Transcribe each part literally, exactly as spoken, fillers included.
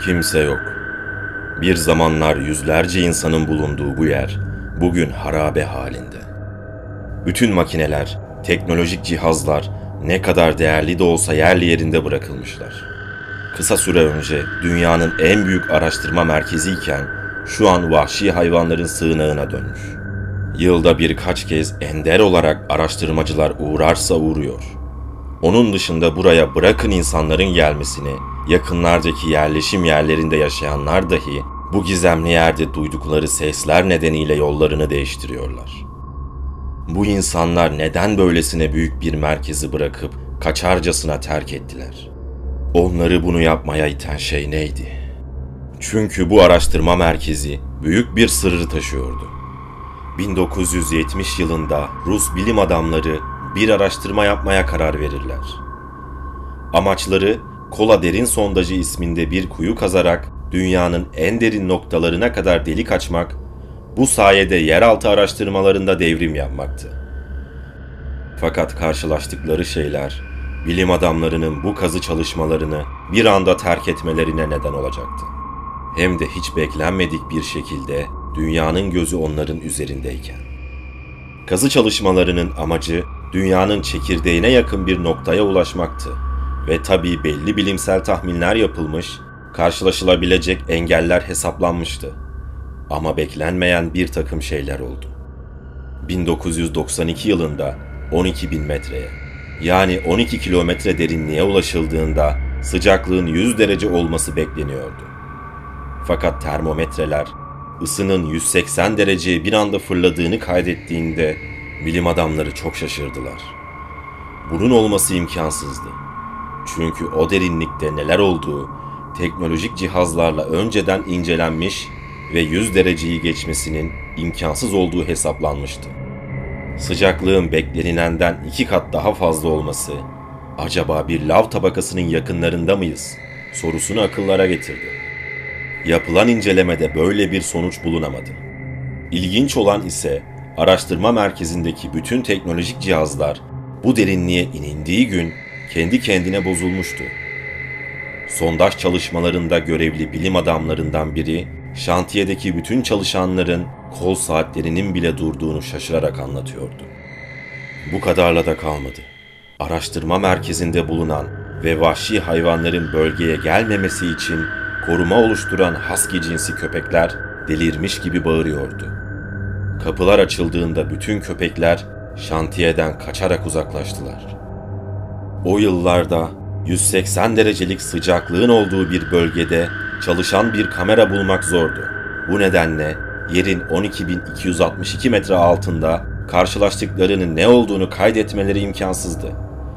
Kimse yok. Bir zamanlar yüzlerce insanın bulunduğu bu yer bugün harabe halinde. Bütün makineler, teknolojik cihazlar ne kadar değerli de olsa yerli yerinde bırakılmışlar. Kısa süre önce dünyanın en büyük araştırma merkeziyken şu an vahşi hayvanların sığınağına dönmüş. Yılda birkaç kez ender olarak araştırmacılar uğrarsa uğruyor. Onun dışında buraya bırakın insanların gelmesini, yakınlardaki yerleşim yerlerinde yaşayanlar dahi bu gizemli yerde duydukları sesler nedeniyle yollarını değiştiriyorlar. Bu insanlar neden böylesine büyük bir merkezi bırakıp kaçarcasına terk ettiler? Onları bunu yapmaya iten şey neydi? Çünkü bu araştırma merkezi büyük bir sırrı taşıyordu. bin dokuz yüz yetmiş yılında Rus bilim adamları bir araştırma yapmaya karar verirler. Amaçları Kola Derin Sondajı isminde bir kuyu kazarak dünyanın en derin noktalarına kadar delik açmak, bu sayede yeraltı araştırmalarında devrim yapmaktı. Fakat karşılaştıkları şeyler, bilim adamlarının bu kazı çalışmalarını bir anda terk etmelerine neden olacaktı. Hem de hiç beklenmedik bir şekilde dünyanın gözü onların üzerindeyken. Kazı çalışmalarının amacı dünyanın çekirdeğine yakın bir noktaya ulaşmaktı ve tabii belli bilimsel tahminler yapılmış, karşılaşılabilecek engeller hesaplanmıştı. Ama beklenmeyen bir takım şeyler oldu. bin dokuz yüz doksan iki yılında on iki bin metreye, yani on iki kilometre derinliğe ulaşıldığında sıcaklığın yüz derece olması bekleniyordu. Fakat termometreler ısının yüz seksen dereceye bir anda fırladığını kaydettiğinde bilim adamları çok şaşırdılar. Bunun olması imkansızdı. Çünkü o derinlikte neler olduğu teknolojik cihazlarla önceden incelenmiş ve yüz dereceyi geçmesinin imkansız olduğu hesaplanmıştı. Sıcaklığın beklenilenden iki kat daha fazla olması, acaba bir lav tabakasının yakınlarında mıyız sorusunu akıllara getirdi. Yapılan incelemede böyle bir sonuç bulunamadı. İlginç olan ise araştırma merkezindeki bütün teknolojik cihazlar bu derinliğe inildiği gün kendi kendine bozulmuştu. Sondaj çalışmalarında görevli bilim adamlarından biri, şantiyedeki bütün çalışanların kol saatlerinin bile durduğunu şaşırarak anlatıyordu. Bu kadarla da kalmadı. Araştırma merkezinde bulunan ve vahşi hayvanların bölgeye gelmemesi için koruma oluşturan husky cinsi köpekler delirmiş gibi bağırıyordu. Kapılar açıldığında bütün köpekler şantiyeden kaçarak uzaklaştılar. O yıllarda yüz seksen derecelik sıcaklığın olduğu bir bölgede çalışan bir kamera bulmak zordu. Bu nedenle yerin on iki bin iki yüz altmış iki metre altında karşılaştıklarının ne olduğunu kaydetmeleri imkansızdı.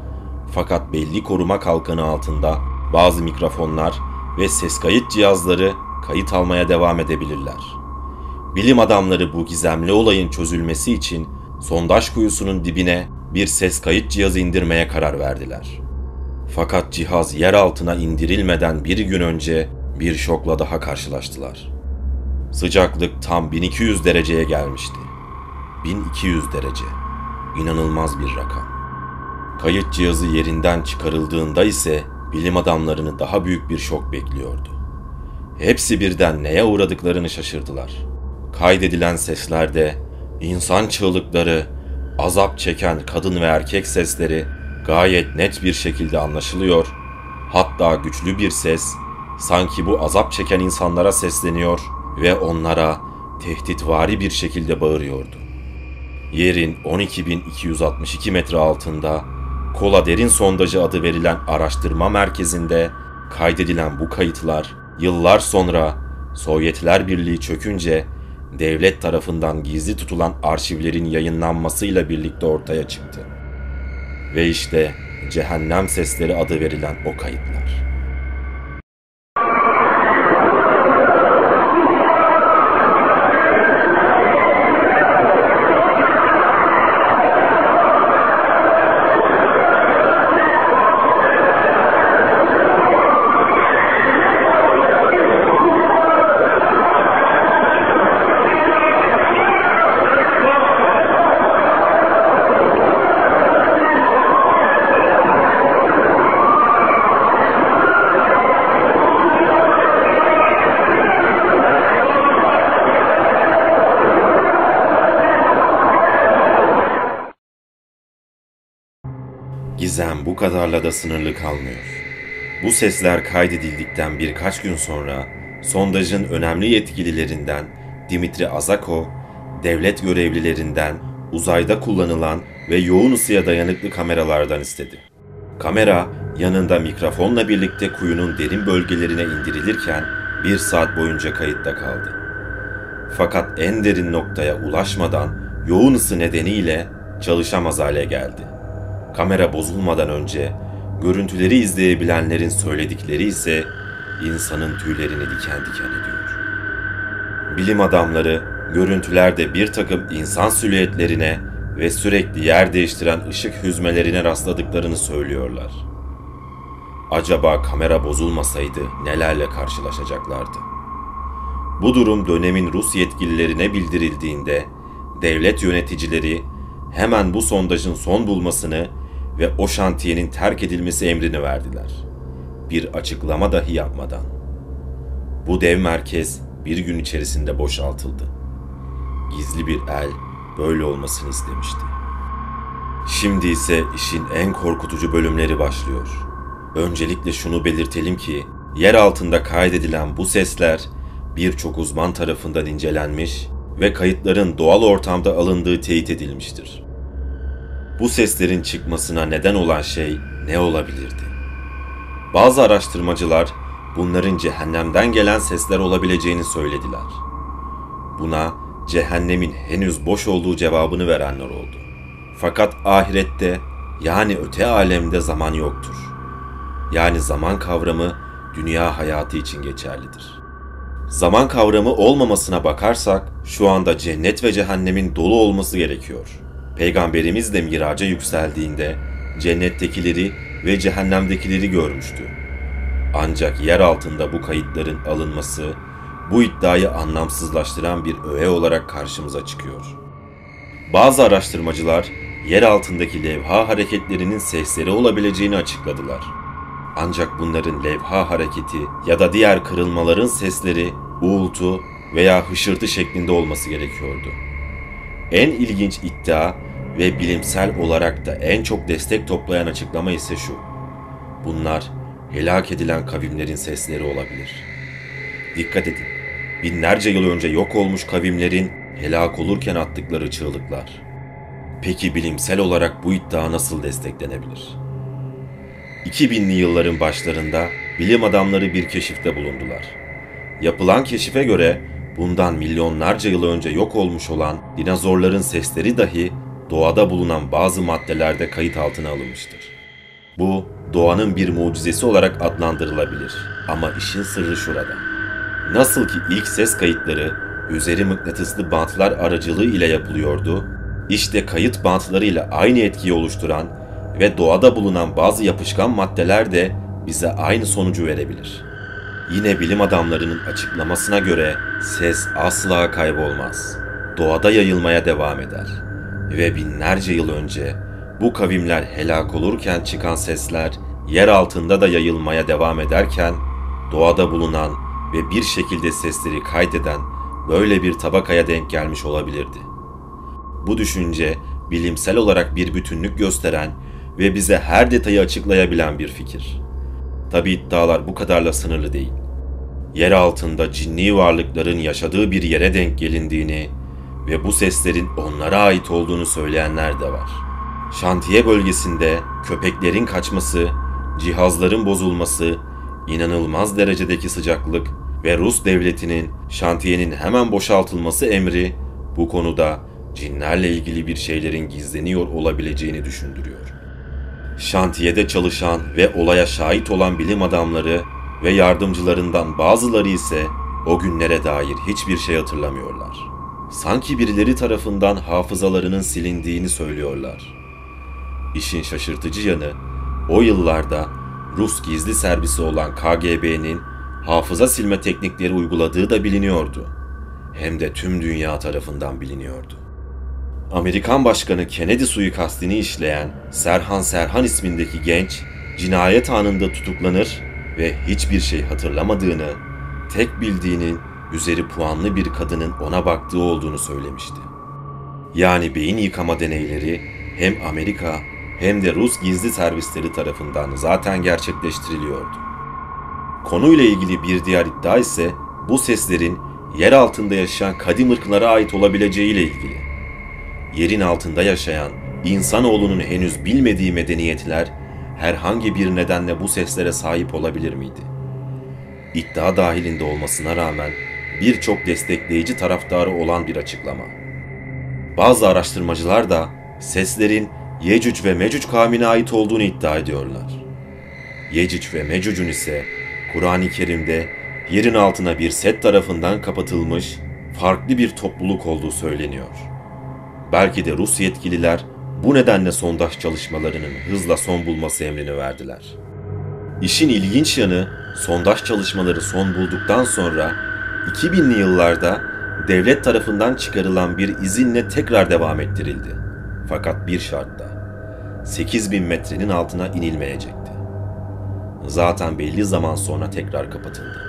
Fakat belli koruma kalkanı altında bazı mikrofonlar ve ses kayıt cihazları kayıt almaya devam edebilirler. Bilim adamları bu gizemli olayın çözülmesi için sondaj kuyusunun dibine bir ses kayıt cihazı indirmeye karar verdiler. Fakat cihaz yer altına indirilmeden bir gün önce bir şokla daha karşılaştılar. Sıcaklık tam bin iki yüz dereceye gelmişti. bin iki yüz derece. İnanılmaz bir rakam. Kayıt cihazı yerinden çıkarıldığında ise bilim adamlarını daha büyük bir şok bekliyordu. Hepsi birden neye uğradıklarını şaşırdılar. Kaydedilen seslerde insan çığlıkları, azap çeken kadın ve erkek sesleri gayet net bir şekilde anlaşılıyor. Hatta güçlü bir ses sanki bu azap çeken insanlara sesleniyor ve onlara tehditvari bir şekilde bağırıyordu. Yerin on iki bin iki yüz altmış iki metre altında Kola Derin Sondajı adı verilen araştırma merkezinde kaydedilen bu kayıtlar yıllar sonra Sovyetler Birliği çökünce devlet tarafından gizli tutulan arşivlerin yayınlanmasıyla birlikte ortaya çıktı. Ve işte Cehennem Sesleri adı verilen o kayıtlar. Gizem bu kadarla da sınırlı kalmıyor. Bu sesler kaydedildikten birkaç gün sonra sondajın önemli yetkililerinden Dimitri Azakov, devlet görevlilerinden uzayda kullanılan ve yoğun ısıya dayanıklı kameralardan istedi. Kamera yanında mikrofonla birlikte kuyunun derin bölgelerine indirilirken bir saat boyunca kayıtta kaldı. Fakat en derin noktaya ulaşmadan yoğun ısı nedeniyle çalışamaz hale geldi. Kamera bozulmadan önce görüntüleri izleyebilenlerin söyledikleri ise insanın tüylerini diken diken ediyor. Bilim adamları görüntülerde bir takım insan silüetlerine ve sürekli yer değiştiren ışık hüzmelerine rastladıklarını söylüyorlar. Acaba kamera bozulmasaydı nelerle karşılaşacaklardı? Bu durum dönemin Rus yetkililerine bildirildiğinde devlet yöneticileri hemen bu sondajın son bulmasını ve o şantiyenin terk edilmesi emrini verdiler. Bir açıklama dahi yapmadan. Bu dev merkez bir gün içerisinde boşaltıldı. Gizli bir el böyle olmasını istemişti. Şimdi ise işin en korkutucu bölümleri başlıyor. Öncelikle şunu belirtelim ki yer altında kaydedilen bu sesler birçok uzman tarafından incelenmiş ve kayıtların doğal ortamda alındığı teyit edilmiştir. Bu seslerin çıkmasına neden olan şey ne olabilirdi? Bazı araştırmacılar bunların cehennemden gelen sesler olabileceğini söylediler. Buna cehennemin henüz boş olduğu cevabını verenler oldu. Fakat ahirette, yani öte alemde zaman yoktur. Yani zaman kavramı dünya hayatı için geçerlidir. Zaman kavramı olmamasına bakarsak şu anda cennet ve cehennemin dolu olması gerekiyor. Peygamberimiz de miraca yükseldiğinde cennettekileri ve cehennemdekileri görmüştü. Ancak yer altında bu kayıtların alınması bu iddiayı anlamsızlaştıran bir öğe olarak karşımıza çıkıyor. Bazı araştırmacılar yer altındaki levha hareketlerinin sesleri olabileceğini açıkladılar. Ancak bunların levha hareketi ya da diğer kırılmaların sesleri uğultu veya hışırtı şeklinde olması gerekiyordu. En ilginç iddia ve bilimsel olarak da en çok destek toplayan açıklama ise şu: bunlar helak edilen kavimlerin sesleri olabilir. Dikkat edin, binlerce yıl önce yok olmuş kavimlerin helak olurken attıkları çığlıklar. Peki bilimsel olarak bu iddia nasıl desteklenebilir? iki binli yılların başlarında bilim adamları bir keşifte bulundular. Yapılan keşife göre bundan milyonlarca yıl önce yok olmuş olan dinozorların sesleri dahi doğada bulunan bazı maddelerde kayıt altına alınmıştır. Bu doğanın bir mucizesi olarak adlandırılabilir. Ama işin sırrı şurada. Nasıl ki ilk ses kayıtları üzeri mıknatıslı bantlar aracılığı ile yapılıyordu, işte kayıt bantlarıyla aynı etkiyi oluşturan ve doğada bulunan bazı yapışkan maddeler de bize aynı sonucu verebilir. Yine bilim adamlarının açıklamasına göre ses asla kaybolmaz. Doğada yayılmaya devam eder. Ve binlerce yıl önce bu kavimler helak olurken çıkan sesler yer altında da yayılmaya devam ederken doğada bulunan ve bir şekilde sesleri kaydeden böyle bir tabakaya denk gelmiş olabilirdi. Bu düşünce bilimsel olarak bir bütünlük gösteren ve bize her detayı açıklayabilen bir fikir. Tabi iddialar bu kadarla sınırlı değil. Yer altında cinni varlıkların yaşadığı bir yere denk gelindiğini ve bu seslerin onlara ait olduğunu söyleyenler de var. Şantiye bölgesinde köpeklerin kaçması, cihazların bozulması, inanılmaz derecedeki sıcaklık ve Rus devletinin şantiyenin hemen boşaltılması emri bu konuda cinlerle ilgili bir şeylerin gizleniyor olabileceğini düşündürüyor. Şantiyede çalışan ve olaya şahit olan bilim adamları ve yardımcılarından bazıları ise o günlere dair hiçbir şey hatırlamıyorlar. Sanki birileri tarafından hafızalarının silindiğini söylüyorlar. İşin şaşırtıcı yanı, o yıllarda Rus gizli servisi olan K G B'nin hafıza silme teknikleri uyguladığı da biliniyordu. Hem de tüm dünya tarafından biliniyordu. Amerikan Başkanı Kennedy suikastini işleyen Serhan Serhan ismindeki genç, cinayet anında tutuklanır ve hiçbir şey hatırlamadığını, tek bildiğinin üzeri puanlı bir kadının ona baktığı olduğunu söylemişti. Yani beyin yıkama deneyleri hem Amerika hem de Rus gizli servisleri tarafından zaten gerçekleştiriliyordu. Konuyla ilgili bir diğer iddia ise bu seslerin yer altında yaşayan kadim ırklara ait olabileceğiyle ilgili. Yerin altında yaşayan insanoğlunun henüz bilmediği medeniyetler herhangi bir nedenle bu seslere sahip olabilir miydi? İddia dahilinde olmasına rağmen birçok destekleyici taraftarı olan bir açıklama. Bazı araştırmacılar da seslerin Yecüc ve Mecüc kavmine ait olduğunu iddia ediyorlar. Yecüc ve Mecüc'ün ise Kur'an-ı Kerim'de yerin altına bir set tarafından kapatılmış farklı bir topluluk olduğu söyleniyor. Belki de Rus yetkililer bu nedenle sondaj çalışmalarının hızla son bulması emrini verdiler. İşin ilginç yanı, sondaj çalışmaları son bulduktan sonra iki binli yıllarda devlet tarafından çıkarılan bir izinle tekrar devam ettirildi. Fakat bir şartla, sekiz bin metrenin altına inilmeyecekti. Zaten belli zaman sonra tekrar kapatıldı.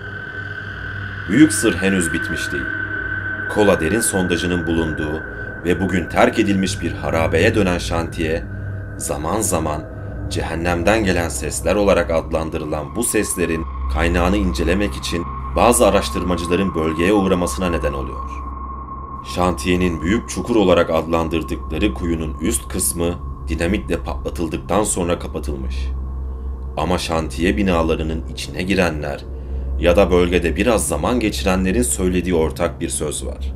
Büyük sır henüz bitmiş değil. Kola derin sondajının bulunduğu ve bugün terk edilmiş bir harabeye dönen şantiye, zaman zaman cehennemden gelen sesler olarak adlandırılan bu seslerin kaynağını incelemek için bazı araştırmacıların bölgeye uğramasına neden oluyor. Şantiyenin büyük çukur olarak adlandırdıkları kuyunun üst kısmı dinamitle patlatıldıktan sonra kapatılmış. Ama şantiye binalarının içine girenler ya da bölgede biraz zaman geçirenlerin söylediği ortak bir söz var.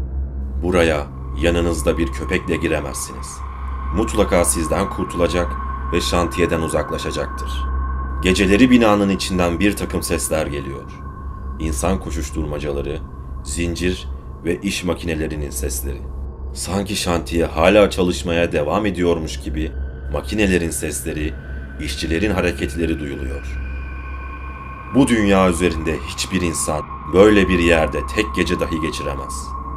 Buraya yanınızda bir köpekle giremezsiniz. Mutlaka sizden kurtulacak ve şantiyeden uzaklaşacaktır. Geceleri binanın içinden bir takım sesler geliyor. İnsan koşuşturmacaları, zincir ve iş makinelerinin sesleri. Sanki şantiye hala çalışmaya devam ediyormuş gibi makinelerin sesleri, işçilerin hareketleri duyuluyor. Bu dünya üzerinde hiçbir insan böyle bir yerde tek gece dahi geçiremez.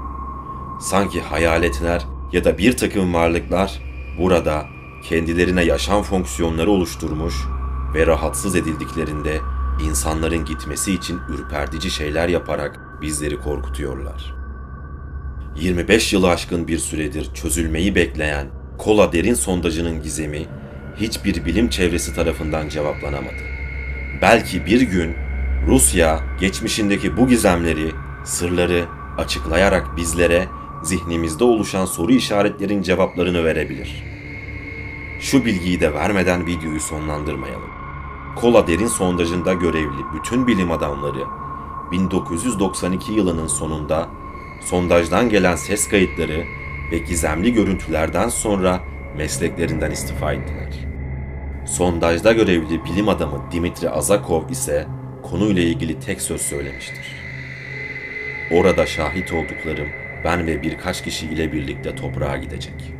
Sanki hayaletler ya da bir takım varlıklar burada kendilerine yaşam fonksiyonları oluşturmuş ve rahatsız edildiklerinde insanların gitmesi için ürpertici şeyler yaparak bizleri korkutuyorlar. yirmi beş yılı aşkın bir süredir çözülmeyi bekleyen Kola derin sondajının gizemi hiçbir bilim çevresi tarafından cevaplanamadı. Belki bir gün Rusya geçmişindeki bu gizemleri, sırları açıklayarak bizlere zihnimizde oluşan soru işaretlerin cevaplarını verebilir. Şu bilgiyi de vermeden videoyu sonlandırmayalım. Kola derin sondajında görevli bütün bilim adamları bin dokuz yüz doksan iki yılının sonunda sondajdan gelen ses kayıtları ve gizemli görüntülerden sonra mesleklerinden istifa ettiler. Sondajda görevli bilim adamı Dimitri Azakov ise konuyla ilgili tek söz söylemiştir. Orada şahit olduklarım ben ve birkaç kişi ile birlikte toprağa gidecek.